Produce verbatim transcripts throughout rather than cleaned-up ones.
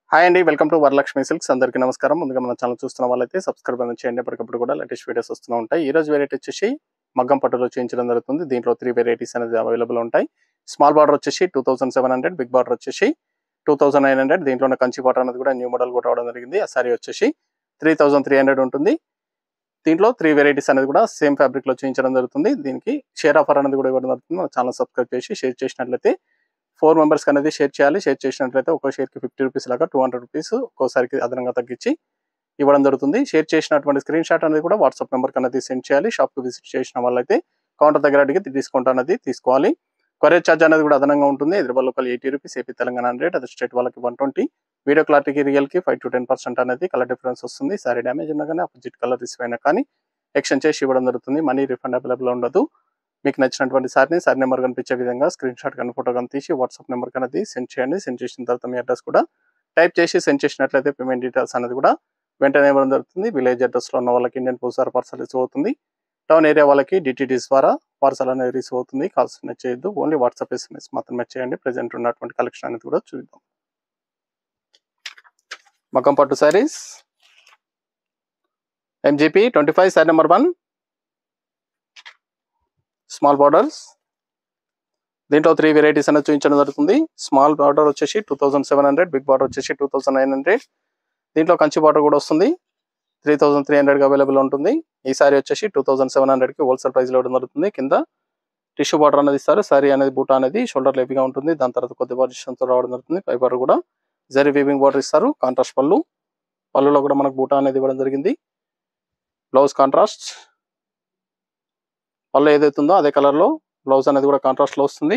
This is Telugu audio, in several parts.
హాయ్ అండి, వెల్కమ్ టు వరలక్ష్మి సిల్క్స్. అందరికీ నమస్కారం. ముందుగా మన ఛానల్ చూస్తున్న వాళ్ళైతే సబ్స్క్రైబ్ అనేది చేయండి. ఎప్పటికప్పుడు కూడా లేటెస్ట్ వీడియోస్ వస్తూ ఉంటాయి. ఈ రోజు వెరైటీ వచ్చేసి మగ్గం పట్టులో చేయించడం జరుగుతుంది. దీంట్లో త్రీ వెరైటీస్ అనేది అవైలబుల్ ఉంటాయి. స్మాల్ బార్డర్ వచ్చేసి two thousand seven hundred, big border వచ్చేసి టూ థౌసండ్ నైన్ హండ్రెడ్. దీంట్లో కంచి బార్డర్ అనేది కూడా న్యూ మోడల్ కూడా రావడం జరిగింది. ఆ సారీ వచ్చేసి త్రీ థౌసండ్ త్రీ హండ్రెడ్ ఉంటుంది. దీంట్లో త్రీ వెరైటీస్ అనేది కూడా సేమ్ ఫ్యాబ్రిక్ లో చేయించడం జరుగుతుంది. దీనికి షేర్ ఆఫర్ అనేది కూడా ఇవ్వడం జరుగుతుంది. మన ఛానల్ సబ్స్క్రైబ్ చేసి షేర్ చేసినట్లయితే ఫోర్ మెంబర్స్ అనేది షేర్ చేయాలి. షేర్ చేసినట్లయితే ఒక షేర్కి ఫిఫ్టీ రూపీస్ లాగా టూ హండ్రెడ్ రూపీస్ ఒక్కోసారికి అదనంగా తగ్గించి ఇవ్వడం జరుగుతుంది. షేర్ చేసినటువంటి స్క్రీన్ షాట్ అనేది కూడా వాట్సాప్ నెంబర్కి అనేది సెండ్ చేయాలి. షాప్కి విజిట్ చేసిన వాళ్ళైతే కౌంటర్ దగ్గర అడిగి డిస్కౌంట్ అనేది తీసుకోవాలి. కొరియర్ ఛార్జ్ అనేది కూడా అదనంగా ఉంటుంది. Hyderabad local eighty rupees, AP Telangana hundred, other state వాళ్ళకి వన్ ట్వంటీ. వీడియో క్లారిటీకి రియల్కి ఫైవ్ టు టెన్ పర్సెంట్ అనేది కలర్ డిఫరెన్స్ వస్తుంది. సారీ డ్యామేజ్ ఉన్నా కానీ అపోజిట్ కలర్ రిసీవ్ అయినా కానీ ఎక్స్చేంజ్ చేసి ఇవ్వడం జరుగుతుంది. మనీ రిఫండ్ అవైలబుల్ ఉండదు. మీకు నచ్చినటువంటి సార్ని సార్ నెంబర్ కనిపించే విధంగా స్క్రీన్ షాట్ కానీ ఫోటో కానీ తీసి వాట్సాప్ నెంబర్ అనేది సెండ్ చేయండి. సెండ్ చేసిన తర్వాత మీ అడ్రస్ కూడా టైప్ చేసి సెండ్ చేసినట్లయితే పేమెంట్ డీటెయిల్స్ అనేది కూడా వెంటనే ఇవ్వడం జరుగుతుంది. విలేజ్ అడ్రస్లో ఉన్న వాళ్ళకి ఇండియన్ పోస్ట్ ద్వారా పార్సల్ రిసీవ్ అవుతుంది. టౌన్ ఏరియా వాళ్ళకి డిటిడిస్ ద్వారా పార్సల్ అనేది రిసీవ్ అవుతుంది. కాల్స్ చేయొద్దు, ఓన్లీ వాట్సాప్ ఎస్ఎంఎస్ మాత్రమే చేయండి. ప్రెజెంట్ ఉన్నటువంటి కలెక్షన్ అనేది కూడా చూద్దాం. మగ్గం పట్టు saris MGP twenty five sari number one, small borders. దీంట్లో త్రీ వెరైటీస్ అనేది చూపించడం జరుగుతుంది. స్మాల్ బార్డర్ వచ్చేసి two thousand seven hundred, big border వచ్చేసి టూ థౌసండ్ నైన్ హండ్రెడ్. దీంట్లో కంచి బార్డర్ కూడా వస్తుంది. త్రీ థౌసండ్ త్రీ హండ్రెడ్కి అవైలబుల్ ఉంటుంది. ఈ సారీ వచ్చేసి టూ థౌసండ్ సెవెన్ హండ్రెడ్కి హోల్సేల్ ప్రైస్లో ఇవ్వడం జరుగుతుంది. కింద టిష్యూ బార్డర్ అనేది ఇస్తారు. సారీ అనేది బూటా అనేది షోల్డర్ లెవీగా ఉంటుంది. దాని తర్వాత కొద్ది పార్టిషన్తో రావడం జరుగుతుంది. పై బార్డర్ కూడా జరీ వీవింగ్ బార్డర్ ఇస్తారు. కాంట్రాస్ట్ పళ్ళు, పళ్ళులో కూడా మనకు బూటా అనేది ఇవ్వడం జరిగింది. బ్లౌజ్ కాంట్రాస్ట్, పళ్ళు ఏదైతుందో అదే కలర్లో బ్లౌజ్ అనేది కూడా కాంట్రాస్ట్లో వస్తుంది.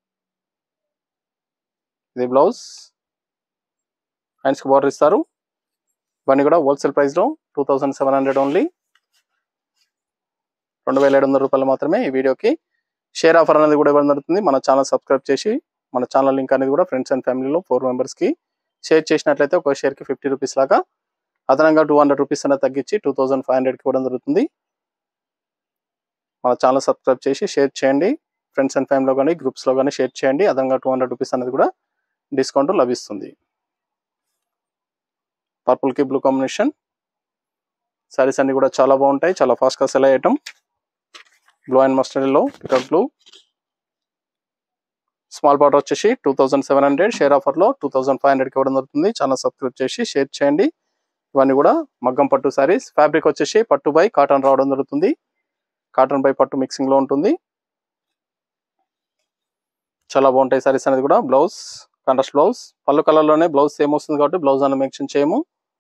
ఇది బ్లౌజ్, హ్యాండ్స్కి బార్డర్ ఇస్తారు. ఇవన్నీ కూడా హోల్సేల్ ప్రైస్లో two thousand seven hundred only, రెండు వేల ఏడు వందల రూపాయలు మాత్రమే. ఈ వీడియోకి షేర్ ఆఫర్ అనేది కూడా ఇవ్వడం జరుగుతుంది. మన ఛానల్ సబ్స్క్రైబ్ చేసి మన ఛానల్ లింక్ అనేది కూడా ఫ్రెండ్స్ అండ్ ఫ్యామిలీలో ఫోర్ మెంబర్స్కి షేర్ చేసినట్లయితే ఒక షేర్కి ఫిఫ్టీ రూపీస్ లాగా అదనంగా టూ హండ్రెడ్ రూపీస్ అనేది తగ్గించి టూ థౌసండ్ ఫైవ్ హండ్రెడ్కి ఇవ్వడం జరుగుతుంది. మన ఛానల్ సబ్స్క్రైబ్ చేసి షేర్ చేయండి. ఫ్రెండ్స్ అండ్ ఫ్యామిలీలో కానీ గ్రూప్స్లో కానీ షేర్ చేయండి. అదనంగా టూ హండ్రెడ్ రూపీస్ అనేది కూడా డిస్కౌంట్ లభిస్తుంది. పర్పుల్కి బ్లూ కాంబినేషన్ సారీస్ అన్ని కూడా చాలా బాగుంటాయి. చాలా ఫాస్ట్గా సెల్ అయ్యటం. బ్లూ అండ్ మస్టర్డ్లో పికప్ బ్లూ. స్మాల్ బార్డర్ వచ్చేసి two thousand seven hundred, share ఆఫర్లో టూ థౌసండ్ ఫైవ్ హండ్రెడ్కి ఇవ్వడం జరుగుతుంది. ఛానల్ సబ్స్క్రైబ్ చేసి షేర్ చేయండి. ఇవన్నీ కూడా మగ్గం పట్టు సారీస్. ఫ్యాబ్రిక్ వచ్చేసి పట్టు బై కాటన్ రావడం జరుగుతుంది. కాటన్ బై పట్టు మిక్సింగ్లో ఉంటుంది. చాలా బాగుంటాయి సారీస్ అనేది కూడా. బ్లౌజ్ కాంట్రాస్ట్ బ్లౌజ్, పళ్ళు కలర్లోనే బ్లౌజ్ సేమ్ వస్తుంది కాబట్టి బ్లౌజ్ అనేది మెన్షన్ చేయము.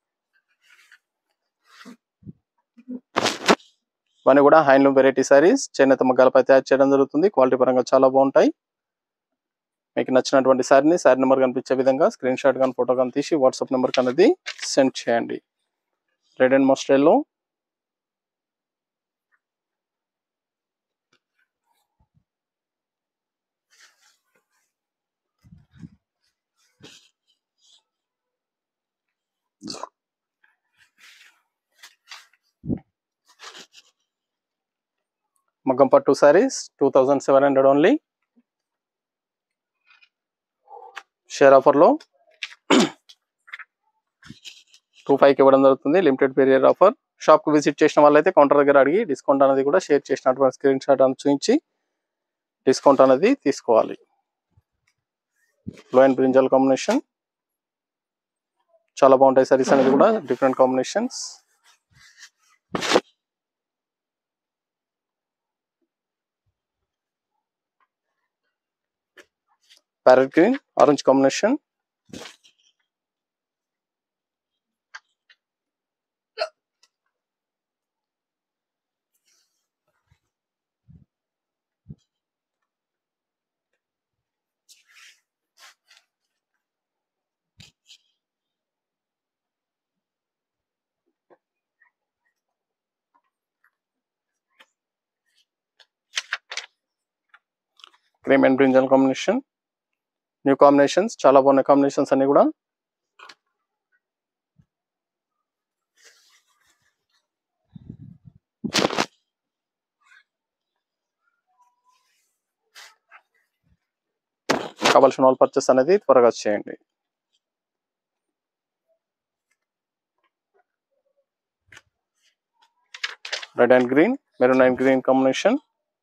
ఇవన్నీ కూడా హ్యాండ్లూమ్ వెరైటీ సారీస్. చేనేత మగ్గాలపై తయారు చేయడం జరుగుతుంది. క్వాలిటీ పరంగా చాలా బాగుంటాయి. మీకు నచ్చినటువంటి సారీని సారీ నెంబర్ కనిపించే విధంగా స్క్రీన్ షాట్ కానీ ఫోటో కానీ తీసి వాట్సాప్ నెంబర్కి అనేది సెండ్ చేయండి. రెడ్ అండ్ మస్టర్డ్లో మగ్గం పట్టు saris two thousand seven hundred only, share ఆఫర్లో టూ ఫైవ్కి ఇవ్వడం జరుగుతుంది. Limited period offer. షాప్కి విజిట్ చేసిన వాళ్ళైతే కౌంటర్ దగ్గర అడిగి డిస్కౌంట్ అనేది కూడా షేర్ చేసినటువంటి స్క్రీన్ షాట్ అని చూపించి డిస్కౌంట్ అనేది తీసుకోవాలి. బ్లూ అండ్ బ్రింజల్ కాంబినేషన్ చాలా బాగుంటాయి సారీస్ అనేది కూడా. Different combinations. Parrot green orange combination. Cream and brinjal combination. New combinations, చాలా బాగున్నాయి కాంబినేషన్స్ అన్ని కూడా. కావాల్సిన వాళ్ళు పర్చేస్ అనేది త్వరగా చేయండి. Red and green, maroon and green combination.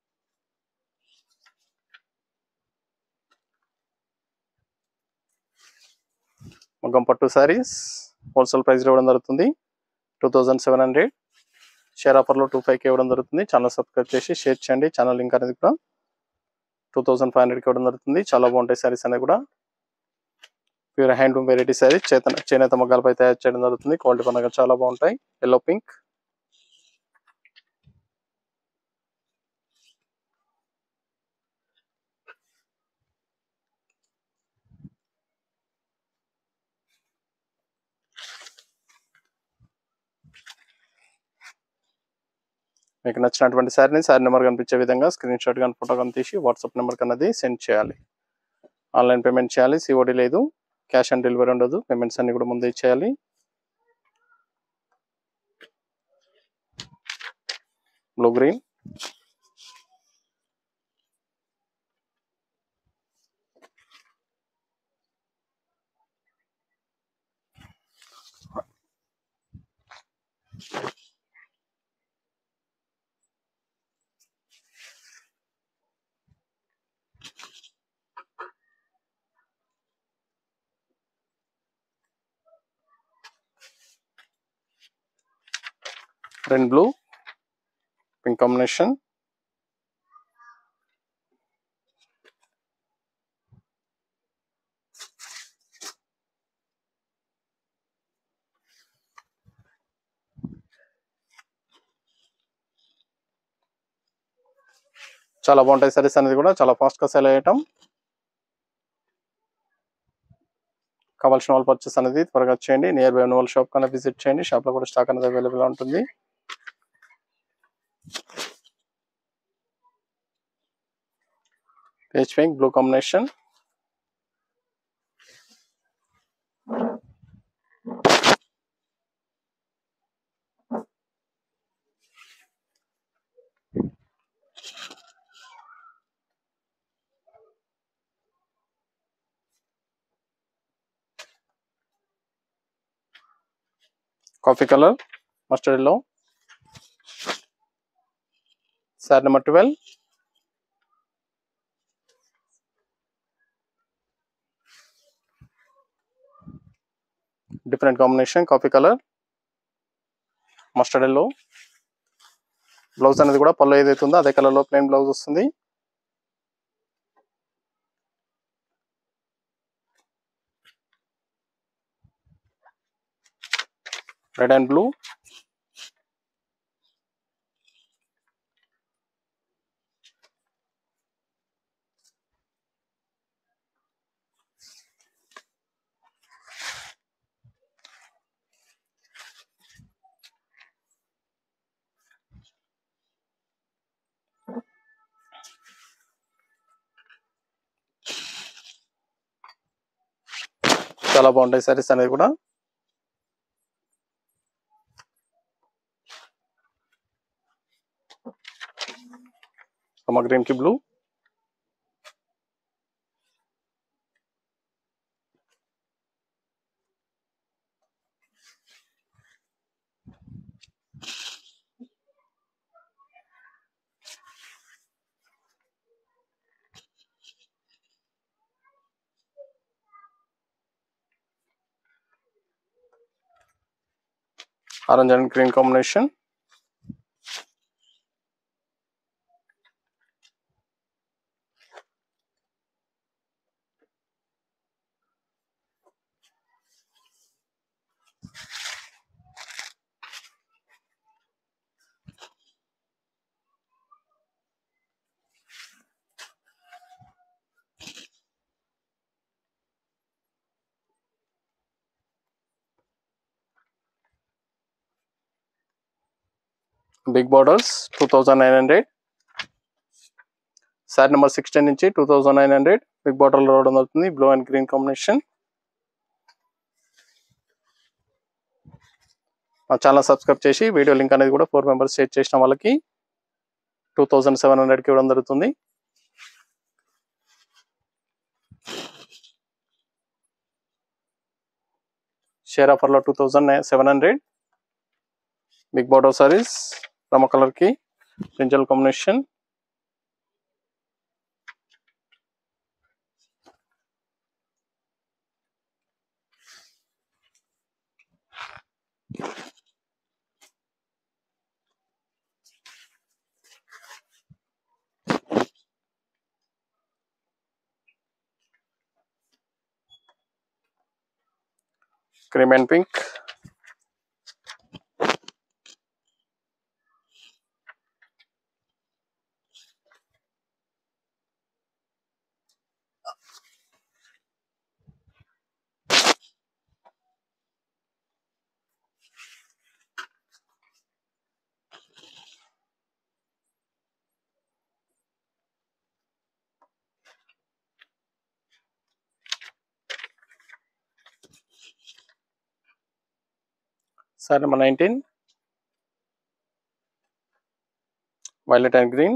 మగ్గం పట్టు శారీస్ హోల్సేల్ ప్రైస్ ఇవ్వడం జరుగుతుంది two thousand seven hundred. Share ఆఫర్లో టూ ఫైవ్కి ఇవ్వడం జరుగుతుంది. ఛానల్ సబ్స్క్రైబ్ చేసి షేర్ చేయండి. ఛానల్ లింక్ అనేది కూడా టూ థౌజండ్ ఫైవ్ హండ్రెడ్కి ఇవ్వడం జరుగుతుంది. చాలా బాగుంటాయి శారీస్ అనేది కూడా. ప్యూర్ హ్యాండ్లూమ్ వెరైటీ శారీస్ చేత చేనేత మగ్గాలపై తయారు చేయడం జరుగుతుంది. క్వాలిటీ పరంగా చాలా బాగుంటాయి. ఎల్లో పింక్, మీకు నచ్చినటువంటి శారీని శారీ నెంబర్ కనిపించే విధంగా స్క్రీన్ షాట్ కానీ ఫోటో కానీ తీసి వాట్సాప్ నెంబర్ కన్నది సెండ్ చేయాలి. ఆన్లైన్ పేమెంట్ చేయాలి. సిఓడి లేదు, క్యాష్ ఆన్ డెలివరీ ఉండదు. పేమెంట్స్ అన్ని కూడా ముందే చేయాలి. Blue green, red blue pink combination. చాలా బాగుంటాయి సారీస్ అనేది కూడా. చాలా ఫాస్ట్ గా సేల్ అయ్యటం. కావాల్సిన వాళ్ళు పర్చేస్ అనేది త్వరగా చేయండి. నియర్ బై ఉన్న వాళ్ళ షాప్ కన్నా విజిట్ చేయండి. షాప్ లో కూడా స్టాక్ అనేది అవైలబుల్ ఉంటుంది. Peach pink blue combination. Coffee colour, mustard yellow. Sari number twelve. Different combination coffee colour, mustard yellow. Blouse అనేది కూడా పళ్ళు ఏదైతే ఉందో అదే కలర్ లో ప్లెయిన్ బ్లౌజ్ వస్తుంది. Red and blue. చాలా బాగుంటాయి సారీస్ అనేది కూడా. గ్రీన్ కి blue, orange and green combination. Big borders two thousand nine hundred. Sari number sixteen నుంచి two thousand nine hundred big border లో రావడం అవుతుంది. Blue and green combination. మా ఛానల్ సబ్స్క్రైబ్ చేసి వీడియో లింక్ అనేది కూడా ఫోర్ మెంబర్స్ షేర్ చేసిన వాళ్ళకి టూ థౌజండ్ సెవెన్ హండ్రెడ్కి ఇవ్వడం జరుగుతుంది. షేర్ ఆఫర్లో two thousand seven hundred big border saris. రమ కలర్ కి brinjal combination, cream and pink, sari number nineteen violet and green,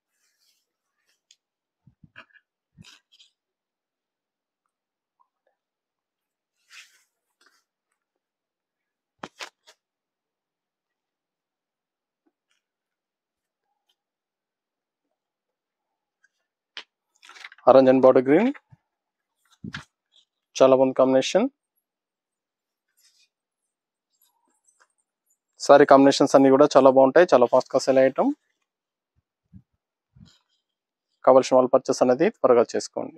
orange and border green, చాలా బాగుంది కాంబినేషన్. సారీ కాంబినేషన్స్ అన్ని కూడా చాలా బాగుంటాయి, చాలా ఫాస్ట్ గా సెల్ అయ్యటం. కావాల్సిన వాళ్ళు పర్చేస్ అనేది త్వరగా చేసుకోండి.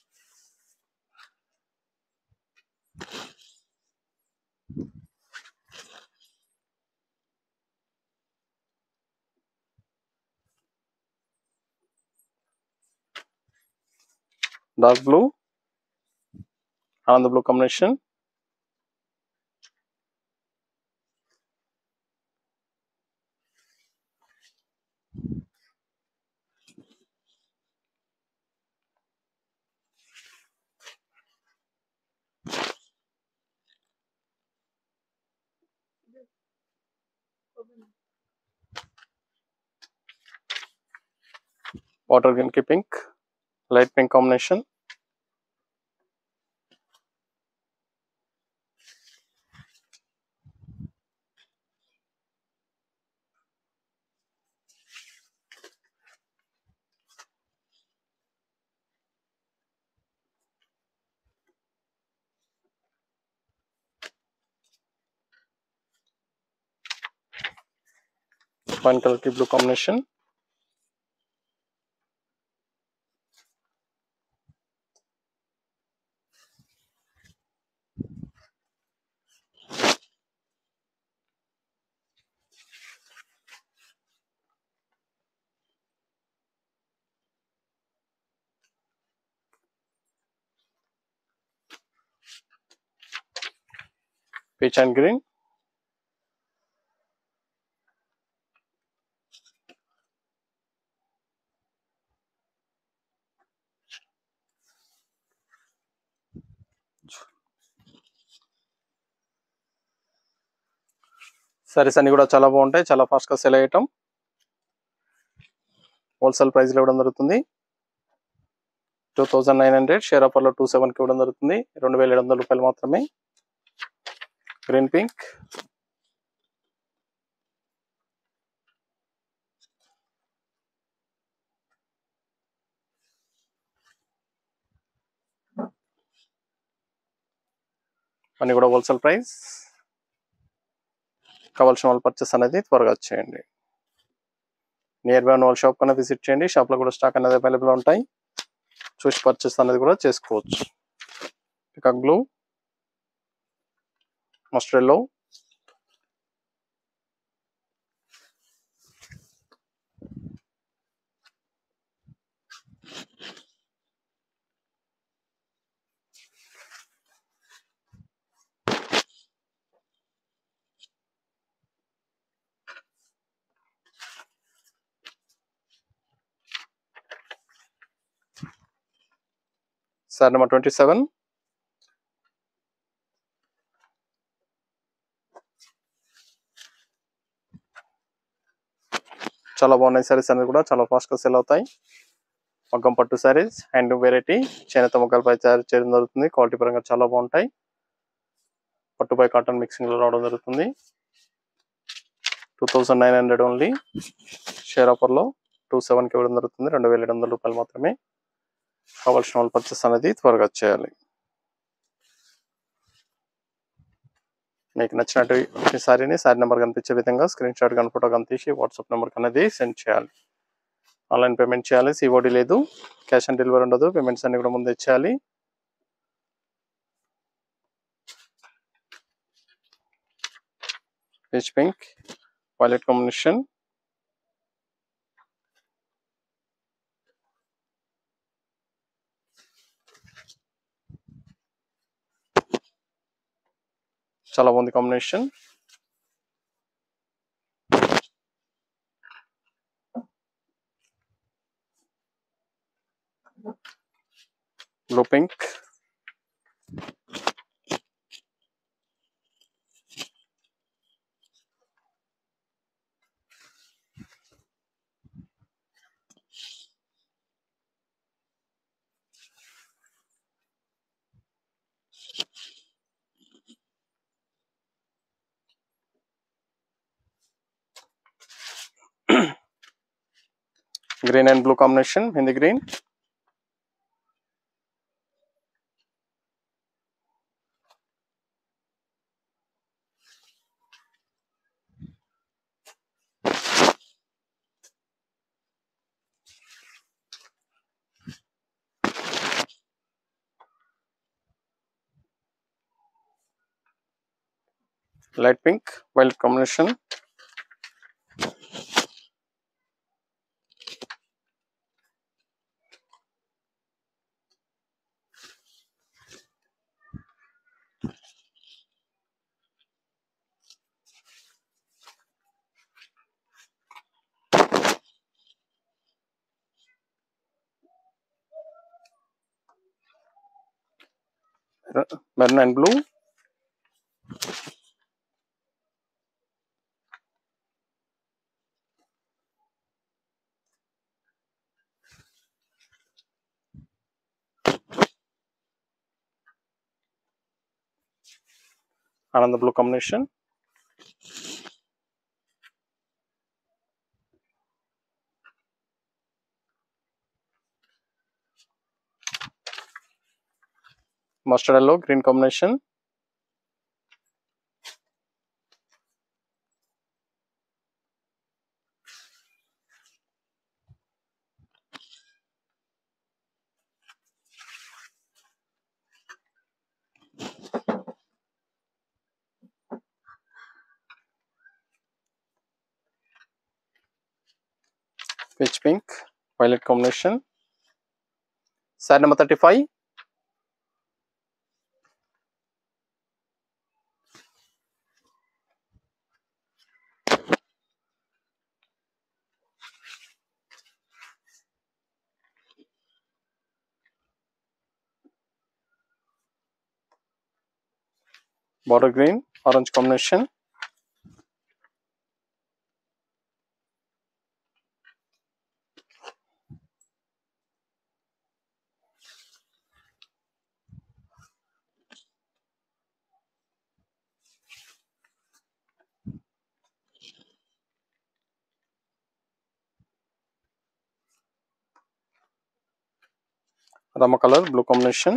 డార్క్ బ్లూ, ఆనంద బ్లూ కాంబినేషన్, వాటర్ గ్రీన్ కి pink, light pink combination, wine colour కి blue combination, peach and green, saris అన్ని కూడా చాలా బాగుంటాయి, చాలా ఫాస్ట్ గా సెల్ అయ్యటం. హోల్సేల్ ప్రైస్ లో ఇవ్వడం జరుగుతుంది. Two thousand nine hundred share offer లో టూ సెవెన్ కి ఇవ్వడం జరుగుతుంది. రెండు వేల ఏడు వందల రూపాయలు మాత్రమే. గ్రీన్ పింక్, అన్ని కూడా హోల్సేల్ ప్రైస్. కావాల్సిన వాళ్ళు పర్చేస్ అనేది త్వరగా చేయండి. నియర్ బై ఉన్న వాళ్ళ షాప్ కన్నా విజిట్ చేయండి. షాప్ లో కూడా స్టాక్ అనేది అవైలబుల్ ఉంటాయి, చూసి పర్చేస్ అనేది కూడా చేసుకోవచ్చు. Peacock blue, mustard yellow, sari number twenty seven చాలా బాగున్నాయి. సారీస్ అనేది కూడా చాలా ఫాస్ట్ గా సెల్ అవుతాయి. మగ్గం పట్టు సారీస్, హ్యాండ్ వెరైటీ, చేనేత మొగ్గలపై తయారు చేయడం జరుగుతుంది. క్వాలిటీ పరంగా చాలా బాగుంటాయి. పట్టుపై కాటన్ మిక్సింగ్ లో రావడం జరుగుతుంది. Two thousand nine hundred only. Share ఆఫర్లో టూ సెవెన్కి ఇవ్వడం జరుగుతుంది. రెండు వేల ఏడు వందల రూపాయలు మాత్రమే. కావాల్సిన వాళ్ళు పర్చేస్ అనేది త్వరగా చేయాలి. మీకు నచ్చినట్టు సారీని సారీ నెంబర్ కనిపించే విధంగా స్క్రీన్ షాట్ కానీ ఫోటో కానీ తీసి వాట్సాప్ నెంబర్కి అనేది సెండ్ చేయాలి. ఆన్లైన్ పేమెంట్ చేయాలి. సిఓడి లేదు, క్యాష్ ఆన్ డెలివరీ ఉండదు. పేమెంట్స్ అన్ని కూడా ముందే చేయాలి. పీచ్ పింక్ వైలెట్ కాంబినేషన్, చాలా బాగుంది combination. Blue pink, green and blue combination, హిందీ green, light pink violet combination, maroon and blue, ఆనంద blue combination, mustard yellow green combination, peach pink violet combination. Sari number thirty five, border green orange combination, రమ కలర్ బ్లూ కాంబినేషన్,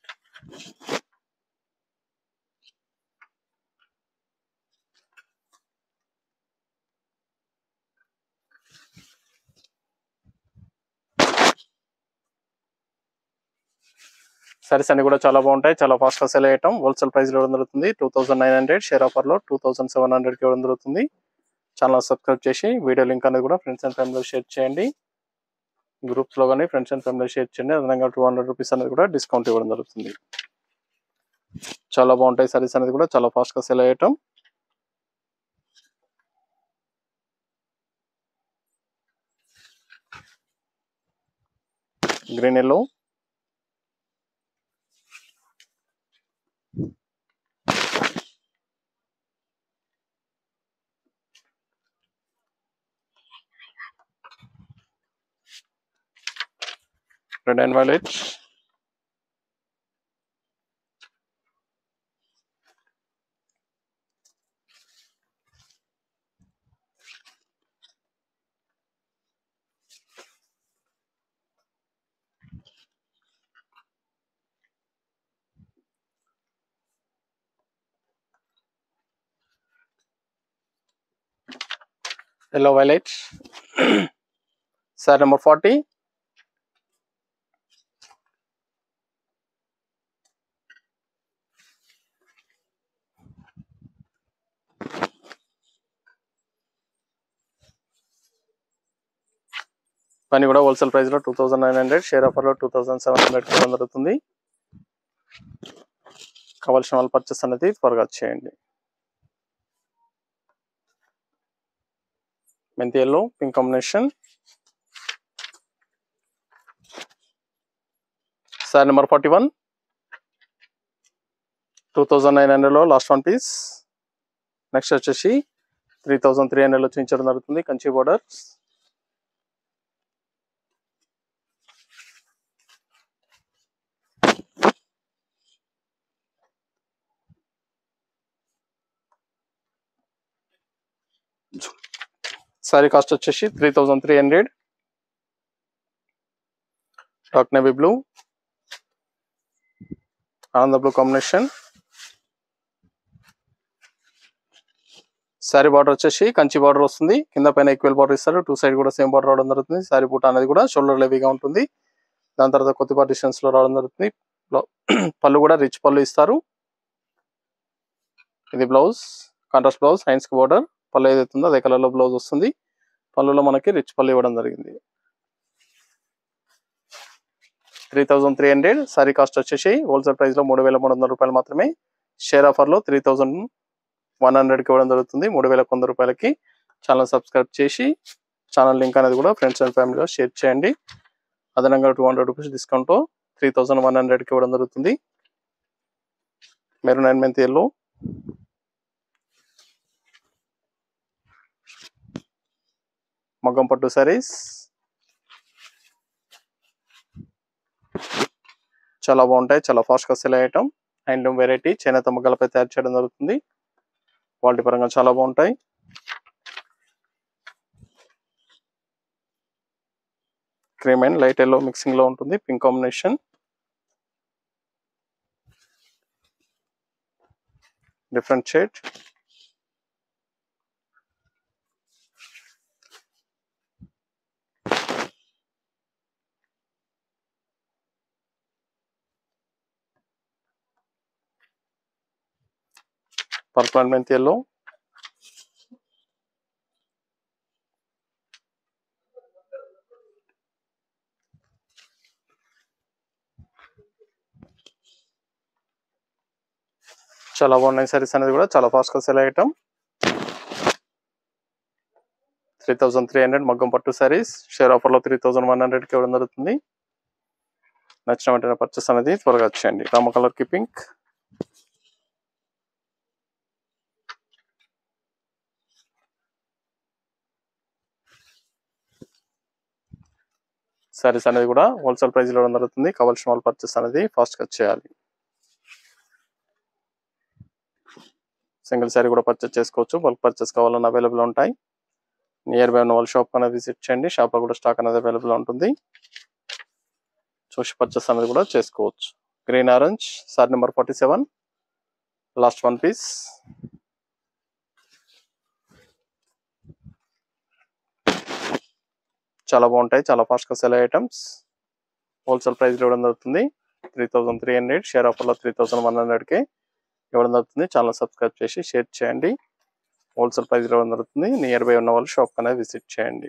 సారీస్ అన్ని కూడా చాలా బాగుంటాయి. చాలా ఫాస్ట్ గా సెల్ అయ్యటం. హోల్సేల్ ప్రైస్ లో ఇవ్వడం జరుగుతుంది. Two thousand nine hundred share offer లో టూ థౌసండ్ సెవెన్ హండ్రెడ్ కి ఇవ్వడం జరుగుతుంది. ఛానల్ సబ్స్క్రైబ్ చేసి వీడియో లింక్ అనేది కూడా ఫ్రెండ్స్ అండ్ ఫ్యామిలీ షేర్ చేయండి. గ్రూప్స్ లో కానీ ఫ్రెండ్స్ అండ్ ఫ్యామిలీ షేర్ చేయండి. అదనంగా టూ హండ్రెడ్ రూపీస్ అనేది కూడా డిస్కౌంట్ ఇవ్వడం జరుగుతుంది. చాలా బాగుంటాయి సారీస్ అనేది కూడా చాలా ఫాస్ట్ గా సెల్ అయ్యటం. Green yellow, red and violet, yellow violet. Saree number forty. పని కూడా హోల్సేల్ ప్రైస్ లో two thousand nine hundred share offer లో టూ థౌసండ్ సెవెన్ హండ్రెడ్ కూడా జరుగుతుంది. కావాల్సిన వాళ్ళు పర్చేస్ అనేది త్వరగా చేయండి. మెంతి yellow pink combination. Sari number forty one. Two thousand nine hundred లో లాస్ట్ వన్ పీస్. నెక్స్ట్ వచ్చేసి త్రీ థౌజండ్ త్రీ హండ్రెడ్ లో చూపించడం జరుగుతుంది. కంచి బోర్డర్. సారీ కాస్ట్ వచ్చేసి three thousand three hundred. Dark navy blue, ఆనంద బ్లూ కాంబినేషన్. సారీ బార్డర్ వచ్చేసి కంచి బార్డర్ వస్తుంది. కింద పైన ఈక్వల్ బార్డర్ ఇస్తారు. టూ సైడ్ కూడా సేమ్ బార్డర్ రావడం జరుగుతుంది. సారీ బూట అనేది కూడా షోల్డర్ లెవీగా ఉంటుంది. దాని తర్వాత కొద్దిపాటి డిస్టెన్స్ లో రావడం జరుగుతుంది. పళ్ళు కూడా రిచ్ పళ్ళు ఇస్తారు. ఇది బ్లౌజ్, కాంట్రాస్ట్ బ్లౌజ్, హ్యాండ్స్ కి బార్డర్. పళ్ళు ఏదైతే ఉందో అదే కలర్ లో బ్లౌజ్ వస్తుంది. పళ్ళులో మనకి రిచ్ పళ్ళు ఇవ్వడం జరిగింది. Three thousand three hundred. Sari cost వచ్చేసి హోల్సేల్ ప్రైస్ లో మూడు వేల మూడు వందల రూపాయలు మాత్రమే. షేర్ ఆఫర్ లో త్రీ థౌజండ్ వన్ హండ్రెడ్ కి ఇవ్వడం జరుగుతుంది. మూడు వేల వంద రూపాయలకి. ఛానల్ సబ్స్క్రైబ్ చేసి ఛానల్ లింక్ అనేది కూడా ఫ్రెండ్స్ అండ్ ఫ్యామిలీలో షేర్ చేయండి. అదనంగా టూ హండ్రెడ్ రూపీస్ డిస్కౌంట్ తో త్రీ థౌజండ్ వన్ హండ్రెడ్ కి ఇవ్వడం జరుగుతుంది. మెరూన్ అండ్ మెంతి ఎల్లో. మగ్గం పట్టు సారీస్ చాలా బాగుంటాయి. చాలా ఫాస్ట్ గా సెల్ అయ్యటం. హ్యాండ్లూమ్ వెరైటీ చేనేత మగ్గలపై తయారు చేయడం జరుగుతుంది. క్వాలిటీ పరంగా చాలా బాగుంటాయి. Cream and light yellow mixing లో ఉంటుంది. Pink combination. Different shade. Purple and మెంతి ఎల్లో. చాలా బాగున్నాయి సారీస్ అనేది కూడా చాలా ఫాస్ట్ గా సెల్ అయ్యటం. త్రీ థౌజండ్ త్రీ హండ్రెడ్ మగ్గం పట్టు సారీస్. షేర్ ఆఫర్ లో త్రీ థౌజండ్ వన్ హండ్రెడ్ కి ఇవ్వడం జరుగుతుంది. నచ్చిన వెంటనే పర్చేస్ అనేది త్వరగా వచ్చేయండి. రామ కలర్ కి పింక్. సారీస్ అనేది కూడా హోల్సేల్ ప్రైస్ లో ఇవ్వడం జరుగుతుంది. కావాల్సిన వాళ్ళు పర్చేస్ అనేది ఫాస్ట్ గా చేయాలి. సింగిల్ సారీ కూడా పర్చేస్ చేసుకోవచ్చు. బల్క్ పర్చేస్ కావాలన్నా అవైలబుల్ ఉంటాయి. నియర్ బై ఉన్న వాళ్ళ షాప్ అనేది విజిట్ చేయండి. షాప్ లో కూడా స్టాక్ అనేది అవైలబుల్ ఉంటుంది. చూసి పర్చేస్ అనేది కూడా చేసుకోవచ్చు. Green orange sari number forty seven. Last one piece. చాలా బాగుంటాయి. చాలా ఫాస్ట్ గా సెల్ ఐటమ్స్. హోల్సేల్ ప్రైస్ ఇవ్వడం జరుగుతుంది. Three thousand three hundred share offer లో త్రీ థౌజండ్ వన్ హండ్రెడ్ కి ఇవ్వడం జరుగుతుంది. ఛానల్ సబ్స్క్రైబ్ చేసి షేర్ చేయండి. హోల్సేల్ ప్రైస్ ఇవ్వడం జరుగుతుంది. నియర్ బై ఉన్న వాళ్ళు షాప్ అనేది విజిట్ చేయండి.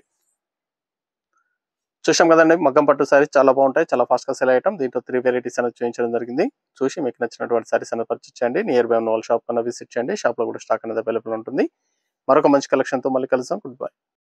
చూసాం కదండి, మగ్గం పట్టు సారీస్ చాలా బాగుంటాయి. చాలా ఫాస్ట్ గా సెల్ ఐటమ్. దీంట్లో త్రీ వెరైటీస్ అనేది చూపించడం జరిగింది. చూసి మీకు నచ్చినటువంటి సారీస్ అనేది పర్చేస్ చేయండి. నియర్ బై ఉన్న వాళ్ళు షాప్ అనేది విజిట్ చేయండి. షాప్ లో కూడా స్టాక్ అనేది అవైలబుల్ ఉంటుంది. మరొక మంచి కలెక్షన్ తో మళ్ళీ కలుద్దాం. Good bye.